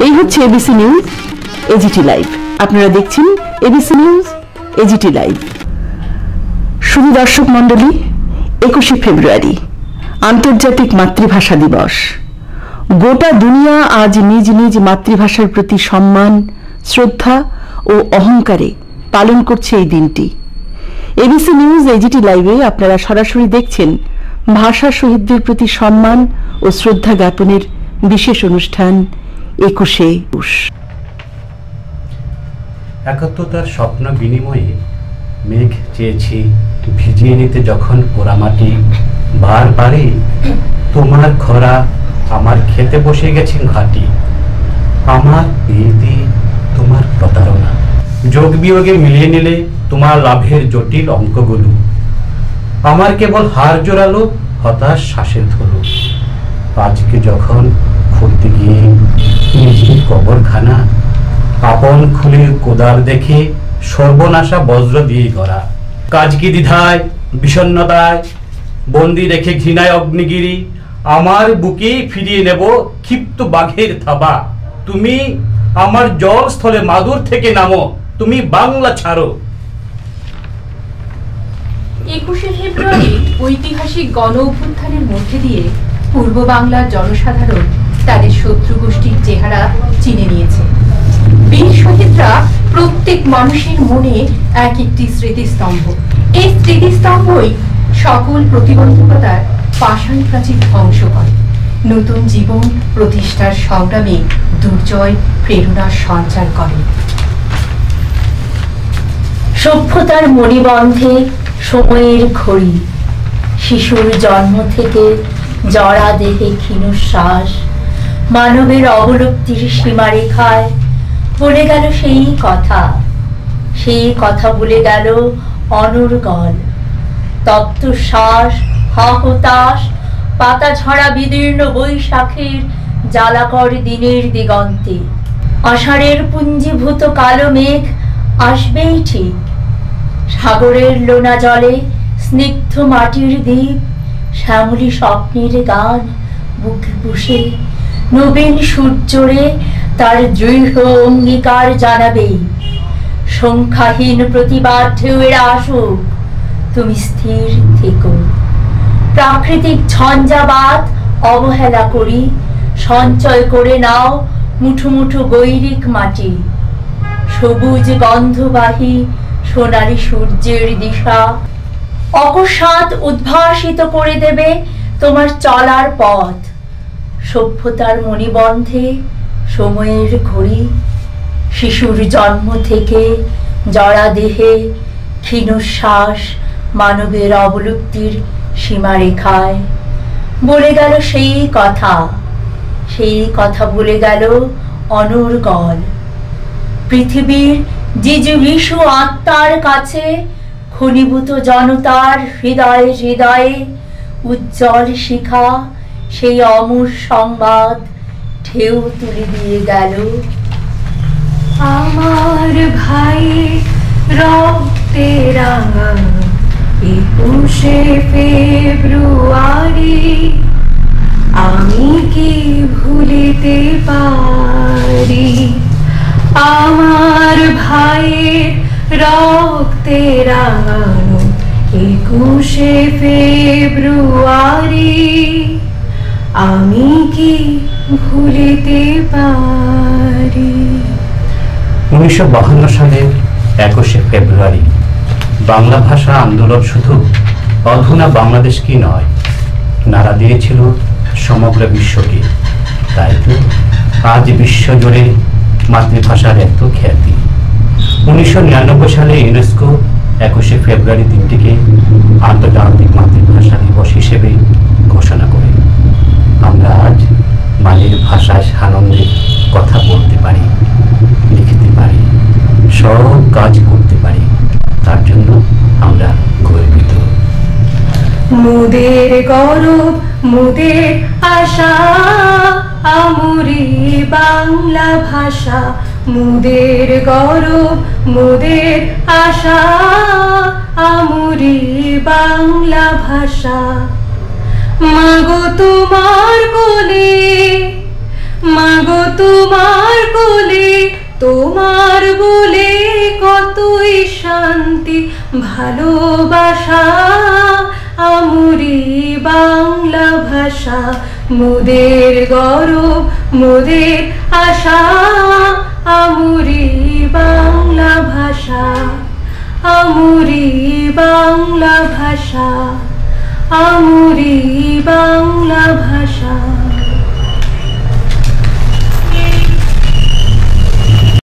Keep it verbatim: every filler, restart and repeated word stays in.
এই হচ্ছে ABC news AGT live. আপনারা দেখছেন এবিসি নিউজ এজিটি লাইভ। শুধু দর্শক মন্ডলী, একুশে ফেব্রুয়ারি আন্তর্জাতিক মাতৃভাষা দিবস। গোটা দুনিয়া আজ নিজ নিজ মাতৃভাষার প্রতি সম্মান, শ্রদ্ধা ও অহংকারে পালন করছে এই দিনটি। এবিসি নিউজ এজিটি লাইভে আপনারা সরাসরি দেখছেন ভাষা শহীদদের প্রতি সম্মান ও শ্রদ্ধা জ্ঞাপনের বিশেষ অনুষ্ঠান একুশে পৌষ। একাত্মতার স্বপ্ন বিনিময়ে মেঘ চেয়েছি ভিজিয়ে নিতে যখন পোড়ামাটি, বারবারে তোমার খরা আমার খেতে বসে গেছেন ঘাটি। আমার বিয়েতে তোমার প্রতারণা, যোগ বিয়োগে মিলিয়ে নিলে তোমার লাভের জটিল অঙ্কগুলো। আমার কেবল হার জোরালো হতাশ শ্বাসের ধরো। আজকে যখন খুঁড়তে গিয়ে নিজের কবরখানা, আপন খুলে কোদাল দেখে সর্বনাশা বজ্র দিয়ে গড়া। কাজ কি দ্বিধায় বিষণ্ণতায় বন্দি রেখে ঘৃণায় অগ্নিগিরি, আমার বুকে ফিরিয়ে নেব ক্ষিপ্ত বাঘের থাবা। তুমি আমার জল স্থলে মাদুর থেকে নামো, তুমি বাংলা ছাড়ো। একুশে ফেব্রুয়ারি ঐতিহাসিক গণ অভ্যুত্থানের মধ্যে দিয়ে পূর্ব বাংলার জনসাধারণ তাদের শত্রু গোষ্ঠীর চেহারা চিনে নিয়েছে। বীর শহীদরা প্রত্যেক মানুষের মনে এক একটি স্মৃতিস্তম্ভ। এই স্মৃতিস্তম্ভই সকল প্রতিবন্ধকতার পাষাণ প্রাচীর ধ্বংস করে, নতুন জীবন প্রতিষ্ঠার সংগ্রামে দুর্জয় প্রেরণার সঞ্চার করে। সভ্যতার মণিবন্ধে সময়ের ঘড়ি, শিশুর জন্ম থেকে জরা দেহে ক্ষীণশ্বাস, মানবের অবলুপ্তির সীমারেখায় বলে গেল সেই কথা। সেই কথা বলে গেল অনর্গল তপ্ত শ্বাস, হাহতাশ, পাতা ঝরা বিদীর্ণ বৈশাখের জ্বালাকর দিনের দিগন্তে। আষাঢ়ের পুঞ্জীভূত কালো মেঘ আসবেই ঠিক, সাগরের লোনা জলে স্নিগ্ধ মাটির দ্বীপ, শ্যামলী স্বপ্নের গান বুকে পুষে নবীন সূর্যরে তার দৃঢ় অঙ্গীকার জানাবেই। সংখ্যাহীন প্রতিবাদ ঢেউয়ের আসুক, তুমি স্থির থেকো। প্রাকৃতিক ঝঞ্ঝাবাত অবহেলা করি, সঞ্চয় করে নাও মুঠো মুঠো গৈরিক মাটি। সবুজ গন্ধবাহী সোনালী সূর্যের দিশা অকস্মাৎ উদ্ভাসিত করে দেবে তোমার চলার পথ। সভ্যতার মণিবন্ধে সময়ের ঘড়ি, শিশুর জন্ম থেকে জরা দেহে ক্ষীণশ্বাস, মানবের অবলুপ্তির সীমারেখায় বলে গেল সেই কথা। সেই কথা বলে গেল অনর্গল পৃথিবীর জিজুবিষু আত্মার কাছে, ঘনীভূত জনতার হৃদয়ে হৃদয়ে উজ্জ্বল শিখা সেই অমর সংবাদ ঢেউ তুলে দিয়ে গেল। আমার ভাই রক্তে রাঙা একুশে ফেব্রুয়ারি, আমি কি ভুলিতে পারি। আমার ভাইয়ের রক্তে রাঙানো একুশে ফেব্রুয়ারি, আমি কি ভুলিতে পারি। উনিশশো বাহান্ন সালের একুশে ফেব্রুয়ারি বাংলা ভাষা আন্দোলন শুধু অধুনা বাংলাদেশকে নয়, নাড়া দিয়েছিল সমগ্র বিশ্বকে। তাই তো আজ বিশ্বজুড়ে মাতৃভাষার এত খ্যাতি। উনিশশো নিরানব্বই সালে ইউনেস্কো একুশে ফেব্রুয়ারি দিনটিকে আন্তর্জাতিক মাতৃভাষা দিবস হিসেবে ঘোষণা করে। আমরা আজ মায়ের ভাষায় আনন্দে কথা বলতে পারি, লিখতে পারি, সব কাজ করতে পারি। তার জন্য আমরা গর্বিত। মোদের গৌরব, মোদের আশা, আমরি বাংলা ভাষা। মোদের গৌরব, মোদের আশা, আমরি বাংলা ভাষা। মাগো তোমার কোলে মাগো তোমার কোলে তোমার বলে কতই শান্তি ভালোবাসা আমরি বাংলা ভাষা মোদের গৌরব মোদের আশা আমরি বাংলা ভাষা আমরি বাংলা ভাষা আমরি বাংলা ভাষা।